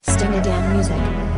Stingadam Music.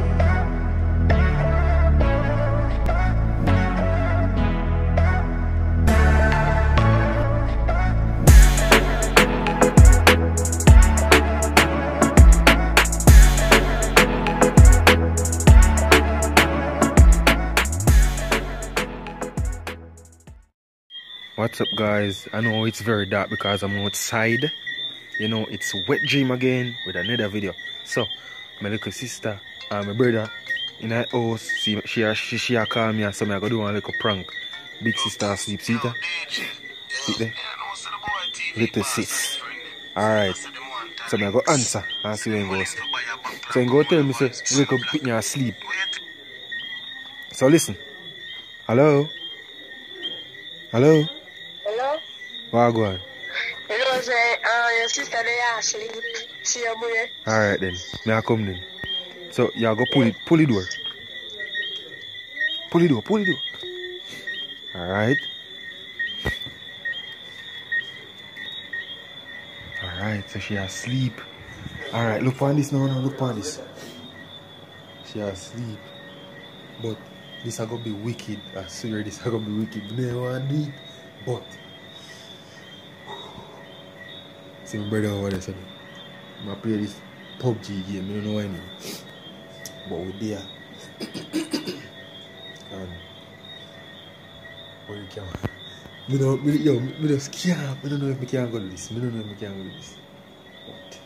What's up, guys? I know it's very dark because I'm outside. You know, it's wet dream again with another video. So my little sister and my brother in her house, she call me and so I go do one little prank. Big sister asleep, see her? See there? Little sis. Alright. So I go answer and see when goes. So he go tell me say little Pitney asleep. So listen. Hello? Hello? Hello? Wagwan. You know, say, your sister they asleep. See your boy. Alright then. May I come then? So you go pull it door. Pull it door. Alright. Alright, so she asleep. Alright, look on this now, look on this. She asleep. But this is gonna be wicked. I swear this is gonna be wicked. You know what I do it? But see my brother over there said I play this PUBG game, I don't know why anymore. But we're there. And where you can me just can't. I don't know if I can go to this. I don't know if I can go to this. But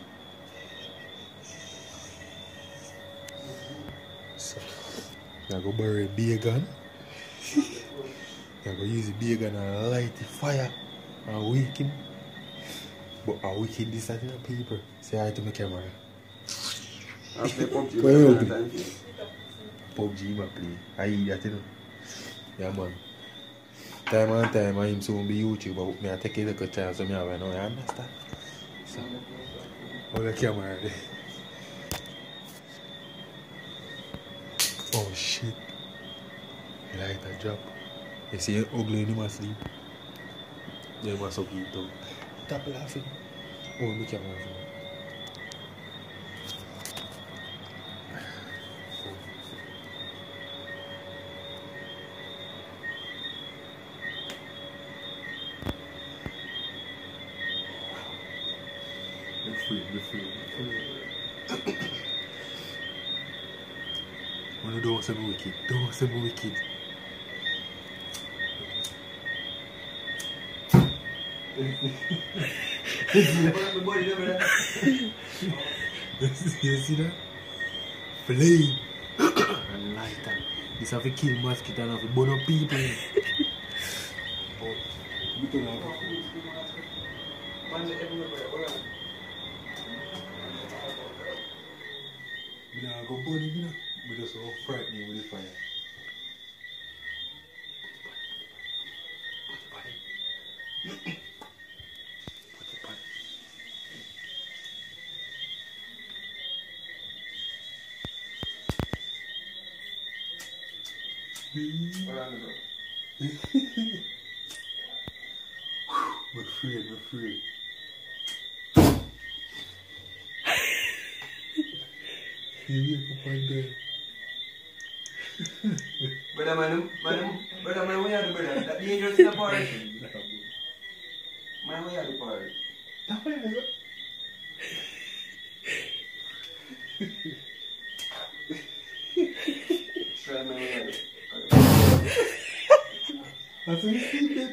so I go borrow a beer gun. I go use the beer gun and light the fire and wake him. But I wicked this at the paper. Say hi to my camera. I play PUBG. Where you play? PUBG I play. I eat that, you know. Yeah, man. Time and time I am soon be YouTube, but me I take a little chance so me I know, you understand? So, hold the camera there. Oh shit. The lighter drop. You see ugly in my sleep. You must have eat though. Stop laughing. Oh, look at my phone. Be free. Oh, don't say me wicked. Don't say me wicked. You see that? Flame and lighter. This have to kill mosquito and have to burn up people. I go burn it, you know. We just so frightening with the fire. We're free. You wake up one day. Brother man, what you do, brother? That dangerous in the forest. Man, what you do, brother? That's what it is. Try man, what you do. That's what you sleeping.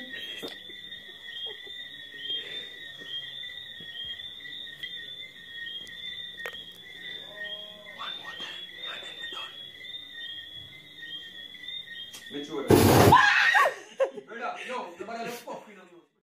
One more time, and then we're done. Make sure that. Brother, no, the brother don't fuck with you.